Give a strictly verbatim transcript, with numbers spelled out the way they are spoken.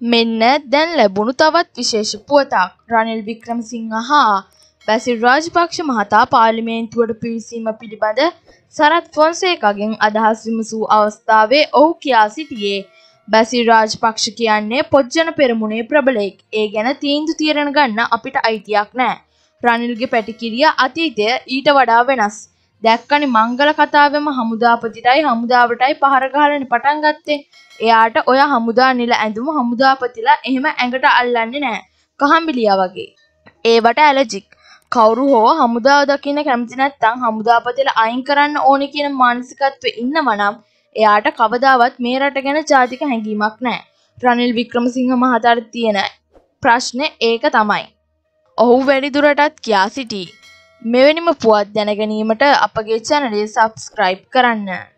මෙන්න දැන් ලැබුණු තවත් විශේෂ පුවතක්. රනිල් වික්‍රමසිංහ හා බැසිල් රාජපක්ෂ මහතා පාර්ලිමේන්තුවට පිවිසීම පිළිබඳ සරත් ෆොන්සේකාගෙන් අදහස් විමසූ අවස්ථාවේ ඔහු කියා සිටියේ බැසිල් රාජපක්ෂ කියන්නේ පොත්ජන පෙරමුණේ ප්‍රබලයෙක්. ඒ ගැන තීන්දුව తీරන ගන්න අපිට අයිතියක් නැහැ. රනිල්ගේ පැටිකිරිය අතීතය ඊට වඩා වෙනස්. දැක්කනේ මංගල කතාවෙම හමුදාපතිටයි හමුදාවටයි පහර ගහලානේ පටන් ගත්තේ. එයාට ඔය හමුදා නිල ඇඳුම හමුදාපතිලා එහෙම ඇඟට අල්ලන්නේ නැහැ. කහම්බිලියා වගේ. ඒවට ඇලර්ජික්. කවුරු හෝ හමුදාව දකින්න කැමති නැත්නම් හමුදාපතිලා අයින් කරන්න ඕනේ කියන මානසිකත්වයේ ඉන්නවා නම් එයාට කවදාවත් මේ රට ගැන ජාතික හැඟීමක් නැහැ. රනිල් වික්‍රමසිංහ මහතාට තියෙන ප්‍රශ්නේ ඒක තමයි. ඔහු වැඩිදුරටත් කියා සිටී. මෙවැනිම පුවත් දැන ගැනීමට අපගේ channel එක subscribe කරන්න.